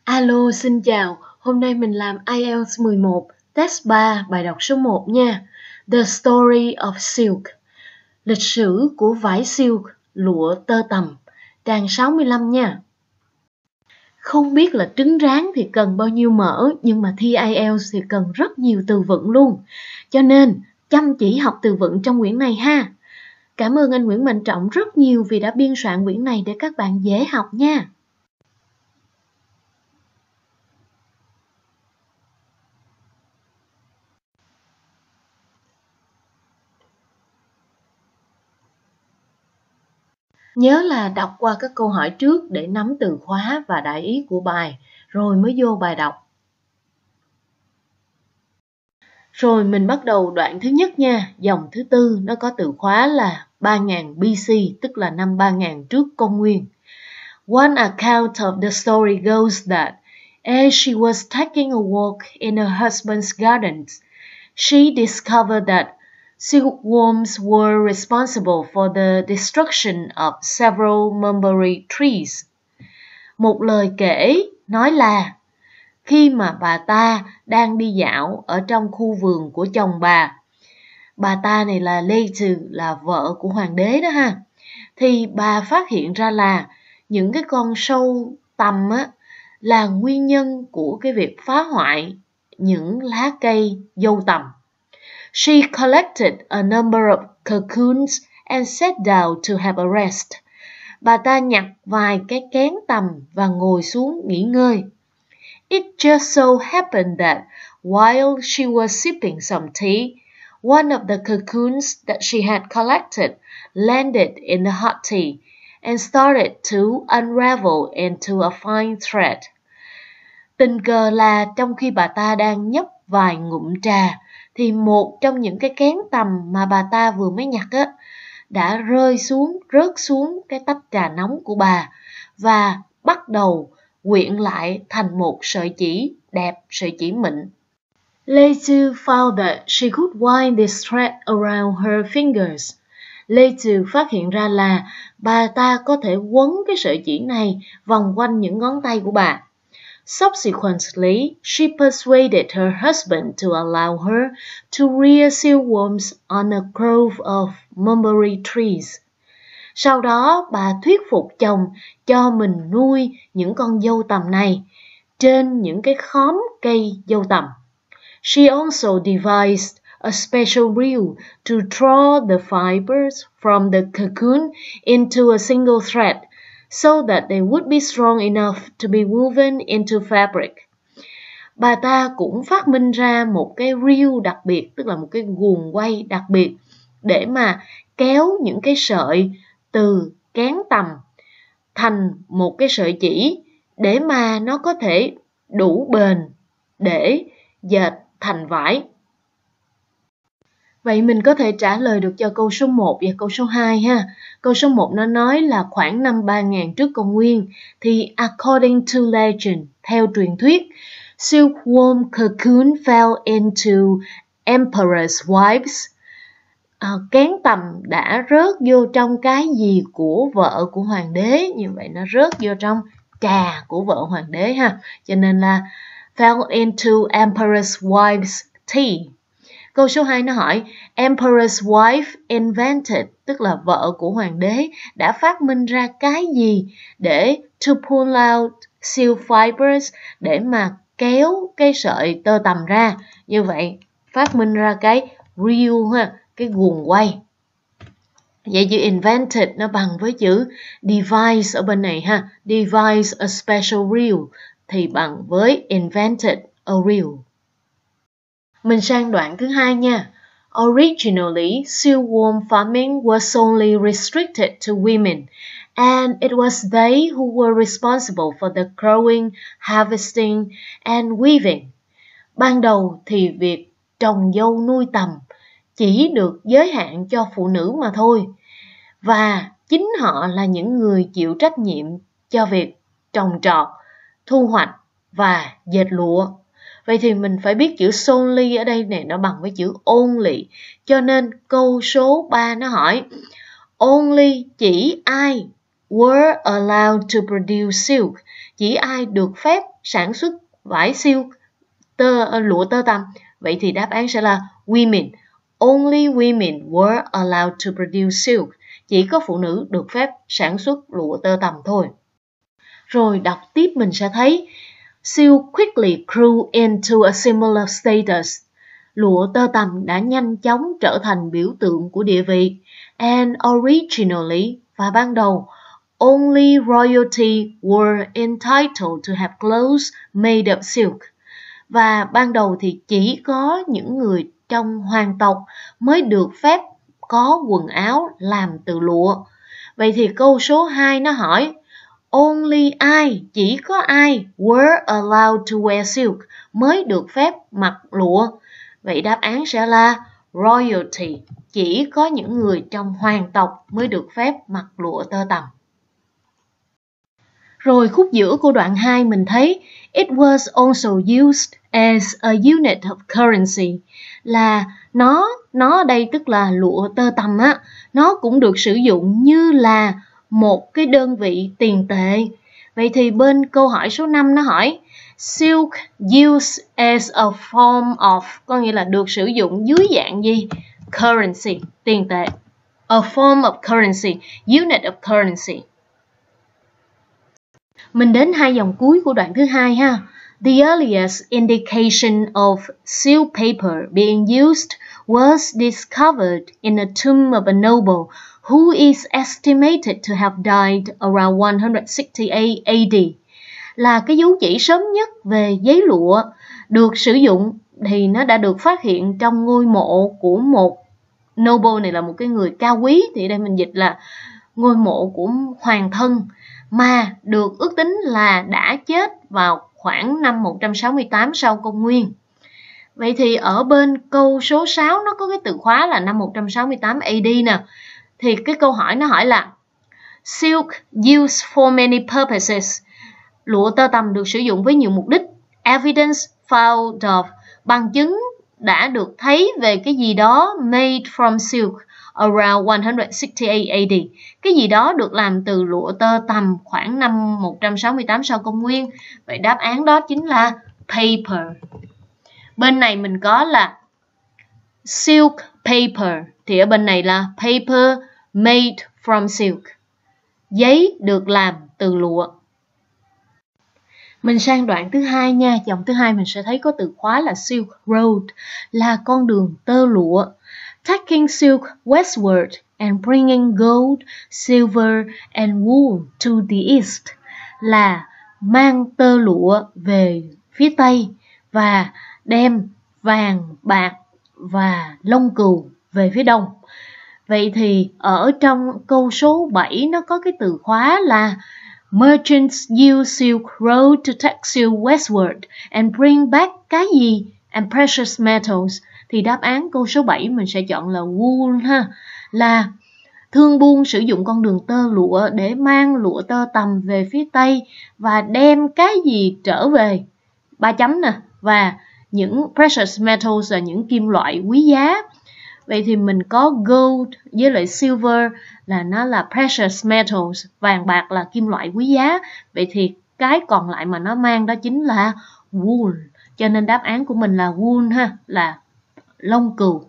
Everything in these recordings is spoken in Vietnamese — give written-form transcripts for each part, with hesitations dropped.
Alo, xin chào. Hôm nay mình làm IELTS 11, test 3, bài đọc số 1 nha. The Story of Silk. Lịch sử của vải silk, lụa tơ tằm. Trang 65 nha. Không biết là trứng rán thì cần bao nhiêu mỡ, nhưng mà thi IELTS thì cần rất nhiều từ vựng luôn. Cho nên, chăm chỉ học từ vựng trong quyển này ha. Cảm ơn anh Nguyễn Mạnh Trọng rất nhiều vì đã biên soạn quyển này để các bạn dễ học nha. Nhớ là đọc qua các câu hỏi trước để nắm từ khóa và đại ý của bài, rồi mới vô bài đọc. Rồi mình bắt đầu đoạn thứ nhất nha, dòng thứ tư nó có từ khóa là 3000 BC, tức là năm 3000 trước công nguyên. One account of the story goes that as she was taking a walk in her husband's gardens, she discovered that silkworms were responsible for the destruction of several mulberry trees. Một lời kể nói là khi mà bà ta đang đi dạo ở trong khu vườn của chồng bà ta này là Lady, là vợ của hoàng đế đó ha, thì bà phát hiện ra là những cái con sâu tằm á là nguyên nhân của cái việc phá hoại những lá cây dâu tằm. She collected a number of cocoons and sat down to have a rest. Bà ta nhặt vài cái kén tằm và ngồi xuống nghỉ ngơi. It just so happened that while she was sipping some tea, one of the cocoons that she had collected landed in the hot tea and started to unravel into a fine thread. Tình cờ là trong khi bà ta đang nhấp vài ngụm trà, thì một trong những cái kén tằm mà bà ta vừa mới nhặt á, đã rớt xuống cái tách trà nóng của bà và bắt đầu quyện lại thành một sợi chỉ đẹp, sợi chỉ mịn. Lady found that she could wind this thread around her fingers. Lady phát hiện ra là bà ta có thể quấn cái sợi chỉ này vòng quanh những ngón tay của bà. Subsequently, she persuaded her husband to allow her to rear silkworms on a grove of mulberry trees. Sau đó, bà thuyết phục chồng cho mình nuôi những con dâu tằm này trên những cái khóm cây dâu tằm. She also devised a special reel to draw the fibers from the cocoon into a single thread, so that they would be strong enough to be woven into fabric. Bà ta cũng phát minh ra một cái reel đặc biệt, tức là một cái guồng quay đặc biệt để mà kéo những cái sợi từ kén tằm thành một cái sợi chỉ để mà nó có thể đủ bền để dệt thành vải. Vậy mình có thể trả lời được cho câu số 1 và câu số 2 ha. Câu số 1 nó nói là khoảng năm 3000 trước công nguyên, thì according to legend, theo truyền thuyết, silkworm cocoon fell into emperor's wives. Kén tằm đã rớt vô trong cái gì của vợ của hoàng đế, như vậy nó rớt vô trong trà của vợ hoàng đế ha. Cho nên là fell into emperor's wife's tea. Câu số 2 nó hỏi Emperor's wife invented, tức là vợ của hoàng đế đã phát minh ra cái gì để to pull out silk fibers, để mà kéo cái sợi tơ tằm ra. Như vậy phát minh ra cái reel ha, cái guồng quay. Vậy chữ invented nó bằng với chữ devise ở bên này ha. Devise a special reel thì bằng với invented a reel. Mình sang đoạn thứ 2 nha. Originally, silkworm farming was only restricted to women, and it was they who were responsible for the growing, harvesting, and weaving. Ban đầu thì việc trồng dâu nuôi tằm chỉ được giới hạn cho phụ nữ mà thôi, và chính họ là những người chịu trách nhiệm cho việc trồng trọt, thu hoạch và dệt lụa. Vậy thì mình phải biết chữ solely ở đây này nó bằng với chữ only. Cho nên câu số 3 nó hỏi only chỉ ai were allowed to produce silk, chỉ ai được phép sản xuất vải silk, lụa tơ tằm? Vậy thì đáp án sẽ là women. Only women were allowed to produce silk. Chỉ có phụ nữ được phép sản xuất lụa tơ tằm thôi. Rồi đọc tiếp mình sẽ thấy silk quickly grew into a similar status. Lụa tơ tằm đã nhanh chóng trở thành biểu tượng của địa vị. And originally, và ban đầu, only royalty were entitled to have clothes made of silk. Và ban đầu thì chỉ có những người trong hoàng tộc mới được phép có quần áo làm từ lụa. Vậy thì câu số 2 nó hỏi only ai, chỉ có ai were allowed to wear silk, mới được phép mặc lụa. Vậy đáp án sẽ là royalty, chỉ có những người trong hoàng tộc mới được phép mặc lụa tơ tằm. Rồi khúc giữa của đoạn 2 mình thấy it was also used as a unit of currency, là nó ở đây tức là lụa tơ tằm á, nó cũng được sử dụng như là một cái đơn vị tiền tệ. Vậy thì bên câu hỏi số 5 nó hỏi silk used as a form of, có nghĩa là được sử dụng dưới dạng gì? Currency, tiền tệ. A form of currency, unit of currency. Mình đến 2 dòng cuối của đoạn thứ 2 ha. The earliest indication of silk paper being used was discovered in a tomb of a noble who is estimated to have died around 168 AD. Là cái dấu chỉ sớm nhất về giấy lụa được sử dụng thì nó đã được phát hiện trong ngôi mộ của một noble, này là một cái người cao quý, thì đây mình dịch là ngôi mộ của hoàng thân, mà được ước tính là đã chết vào khoảng năm 168 sau công nguyên. Vậy thì ở bên câu số 6 nó có cái từ khóa là năm 168 AD nè. Thì cái câu hỏi nó hỏi là silk used for many purposes. Lụa tơ tằm được sử dụng với nhiều mục đích. Evidence found of, bằng chứng đã được thấy về cái gì đó made from silk around 168 AD. Cái gì đó được làm từ lụa tơ tằm khoảng năm 168 sau công nguyên. Vậy đáp án đó chính là paper. Bên này mình có là silk paper, thì ở bên này là paper made from silk. Giấy được làm từ lụa. Mình sang đoạn thứ 2 nha. Dòng thứ 2 mình sẽ thấy có từ khóa là Silk Road, là con đường tơ lụa. Taking silk westward and bringing gold, silver and wool to the east, là mang tơ lụa về phía Tây và đem vàng, bạc và lông cừu về phía Đông. Vậy thì ở trong câu số 7 nó có cái từ khóa là merchants use silk road to take silk westward and bring back cái gì? And precious metals. Thì đáp án câu số 7 mình sẽ chọn là wool ha. Là thương buôn sử dụng con đường tơ lụa để mang lụa tơ tằm về phía Tây và đem cái gì trở về? 3 chấm nè. Và những precious metals là những kim loại quý giá. Vậy thì mình có gold với lại silver là nó là precious metals, vàng bạc là kim loại quý giá. Vậy thì cái còn lại mà nó mang đó chính là wool. Cho nên đáp án của mình là wool ha, là lông cừu.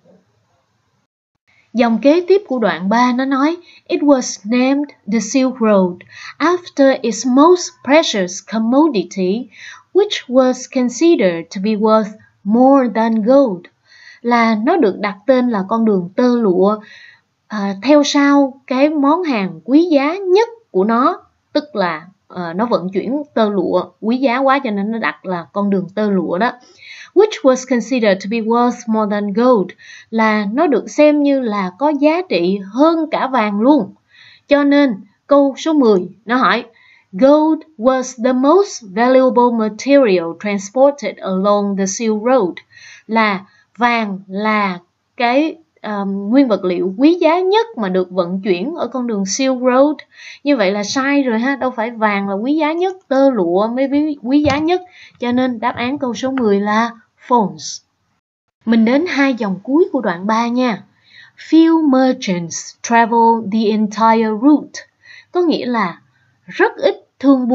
Dòng kế tiếp của đoạn 3 nó nói it was named the Silk Road after its most precious commodity, which was considered to be worth more than gold. Là nó được đặt tên là con đường tơ lụa theo sau cái món hàng quý giá nhất của nó, tức là nó vận chuyển tơ lụa quý giá quá cho nên nó đặt là con đường tơ lụa đó. Which was considered to be worth more than gold, là nó được xem như là có giá trị hơn cả vàng luôn. Cho nên câu số 10 nó hỏi gold was the most valuable material transported along the Silk Road, là vàng là cái nguyên vật liệu quý giá nhất mà được vận chuyển ở con đường Silk Road. Như vậy là sai rồi ha, đâu phải vàng là quý giá nhất, tơ lụa mới quý giá nhất. Cho nên đáp án câu số 10 là false. Mình đến 2 dòng cuối của đoạn 3 nha. Few merchants travel the entire route, có nghĩa là rất ít thương buôn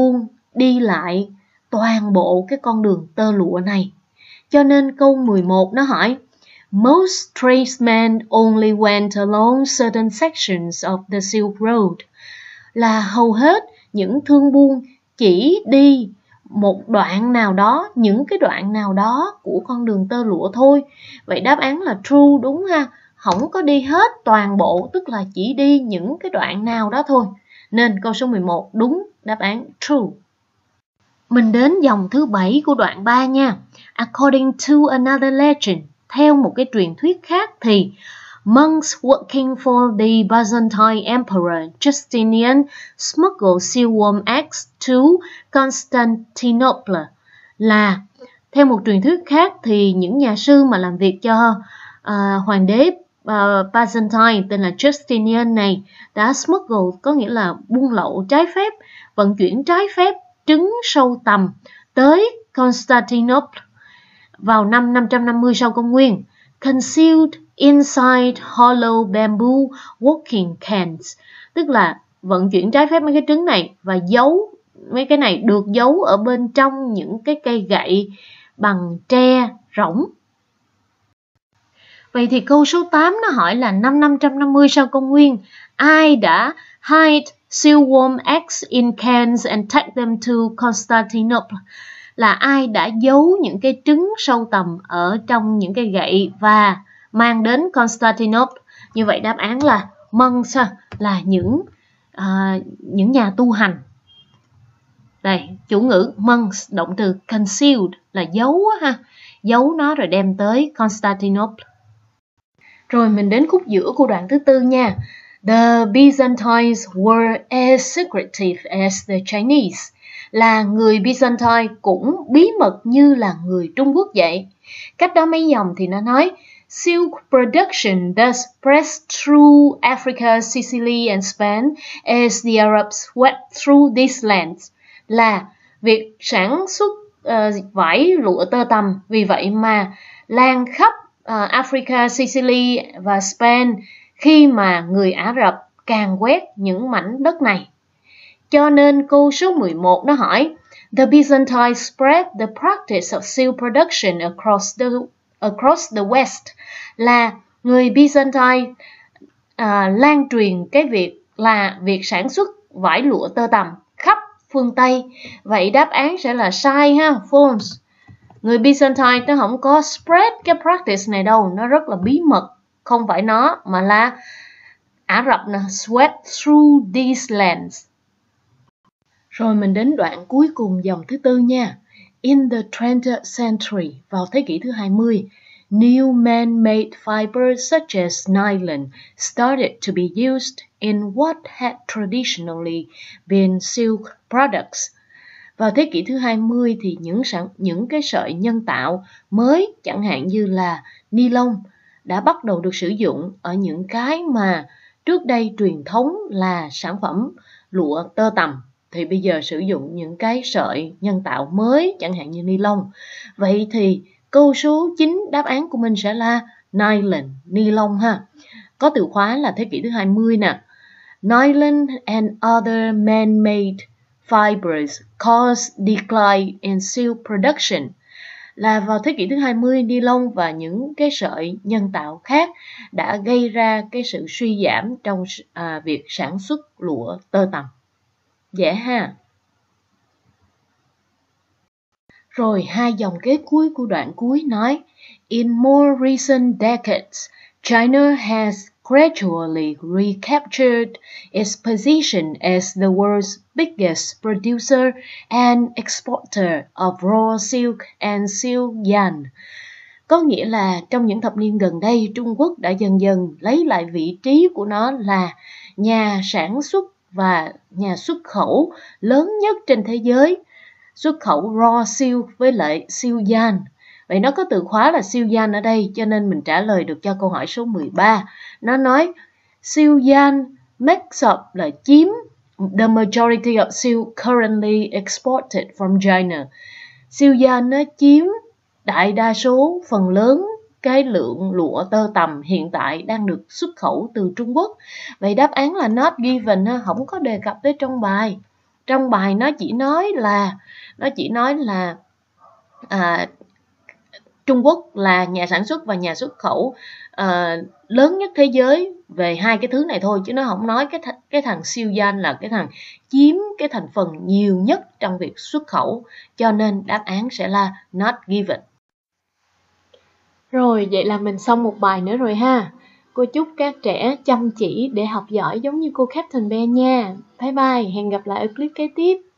đi lại toàn bộ cái con đường tơ lụa này. Cho nên câu 11 nó hỏi Most tradesmen only went along certain sections of the Silk Road. Là hầu hết những thương buôn chỉ đi một đoạn nào đó, những cái đoạn nào đó của con đường tơ lụa thôi. Vậy đáp án là true đúng ha. Không có đi hết toàn bộ, tức là chỉ đi những cái đoạn nào đó thôi. Nên câu số 11 đúng, đáp án true. Mình đến dòng thứ 7 của đoạn 3 nha. According to another legend, theo một cái truyền thuyết khác thì monks working for the Byzantine Emperor Justinian smuggled silkworm eggs to Constantinople. Là theo một truyền thuyết khác thì những nhà sư mà làm việc cho hoàng đế Byzantine tên là Justinian này đã smuggle, có nghĩa là buôn lậu trái phép, vận chuyển trái phép trứng sâu tằm tới Constantinople vào năm 550 sau công nguyên, concealed inside hollow bamboo walking cans, tức là vận chuyển trái phép mấy cái trứng này và giấu mấy cái này được giấu ở bên trong những cái cây gậy bằng tre rỗng. Vậy thì câu số 8 nó hỏi là năm 550 sau công nguyên, ai đã hide silkworm eggs in cans and take them to Constantinople? Là ai đã giấu những cái trứng sâu tằm ở trong những cái gậy và mang đến Constantinople? Như vậy đáp án là monks, là những nhà tu hành. Đây, chủ ngữ monks, động từ concealed là giấu ha, giấu nó rồi đem tới Constantinople. Rồi mình đến khúc giữa của đoạn thứ 4 nha. The Byzantines were as secretive as the Chinese. Là người Byzantine cũng bí mật như là người Trung Quốc vậy. Cách đó mấy dòng thì nó nói Silk production thus pressed through Africa, Sicily and Spain as the Arabs went through these lands. Là việc sản xuất vải lụa tơ tằm vì vậy mà lan khắp Africa, Sicily và Spain khi mà người Ả Rập càn quét những mảnh đất này. Cho nên câu số 11 nó hỏi The Byzantines spread the practice of silk production across the West. Là người Byzantine lan truyền cái việc sản xuất vải lụa tơ tằm khắp phương Tây. Vậy đáp án sẽ là sai ha, false. Người Byzantine nó không có spread cái practice này đâu, nó rất là bí mật. Không phải nó mà là Ả Rập nè, sweat through these lands. Rồi mình đến đoạn cuối cùng dòng thứ 4 nha. In the 20th century, vào thế kỷ thứ 20, new man-made fibers such as nylon started to be used in what had traditionally been silk products. Vào thế kỷ thứ 20 thì những cái sợi nhân tạo mới, chẳng hạn như là ni lông, đã bắt đầu được sử dụng ở những cái mà trước đây truyền thống là sản phẩm lụa tơ tằm, thì bây giờ sử dụng những cái sợi nhân tạo mới, chẳng hạn như ni lông. Vậy thì câu số 9 đáp án của mình sẽ là nylon, ni lông ha. Có từ khóa là thế kỷ thứ 20 nè. Nylon and other man-made fibers cause decline in silk production. Là vào thế kỷ thứ 20, ni lông và những cái sợi nhân tạo khác đã gây ra cái sự suy giảm trong việc sản xuất lụa tơ tằm. Dễ ha. Rồi hai dòng kế cuối của đoạn cuối nói In more recent decades, China has gradually recaptured its position as the world's biggest producer and exporter of raw silk and silk yarn. Có nghĩa là trong những thập niên gần đây, Trung Quốc đã dần dần lấy lại vị trí của nó là nhà sản xuất và nhà xuất khẩu lớn nhất trên thế giới, xuất khẩu raw silk với lại silk yarn. Vậy nó có từ khóa là silk yarn ở đây, cho nên mình trả lời được cho câu hỏi số 13. Nó nói silk yarn makes up là chiếm the majority of silk currently exported from China. Silk yarn nó chiếm đại đa số, phần lớn cái lượng lụa tơ tằm hiện tại đang được xuất khẩu từ Trung Quốc. Vậy đáp án là not given, không có đề cập tới trong bài. Trong bài nó chỉ nói là Trung Quốc là nhà sản xuất và nhà xuất khẩu lớn nhất thế giới về hai cái thứ này thôi, chứ nó không nói cái thằng siêu danh là cái thằng chiếm cái thành phần nhiều nhất trong việc xuất khẩu, cho nên đáp án sẽ là not given. Rồi, vậy là mình xong một bài nữa rồi ha. Cô chúc các trẻ chăm chỉ để học giỏi giống như cô Captain Ben nha. Bye bye, hẹn gặp lại ở clip kế tiếp.